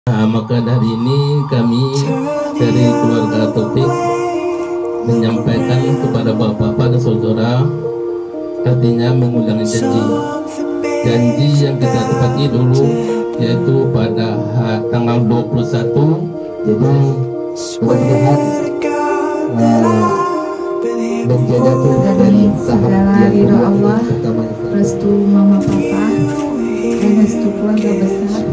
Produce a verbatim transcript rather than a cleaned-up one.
Nah, maka dari ini kami dari keluarga Taufik menyampaikan kepada Bapak pada saudara, artinya mengulangi janji janji yang kita tepati dulu, yaitu pada tanggal dua puluh satu. Jadi mudah-mudahan uh, menjaga Tuhan dari segala ridho Allah, restu mama papa, dan restu keluarga besar